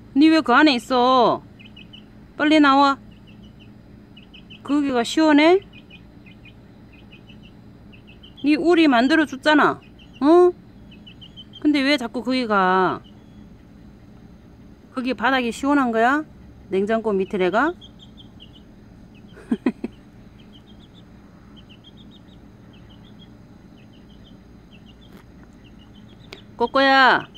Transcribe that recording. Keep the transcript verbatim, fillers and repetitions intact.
니 왜 그 안에 있어? 빨리 나와. 거기가 시원해? 니 우리 만들어 줬잖아. 어? 근데 왜 자꾸 거기 가? 거기 바닥이 시원한 거야? 냉장고 밑에가? 꼬꼬야.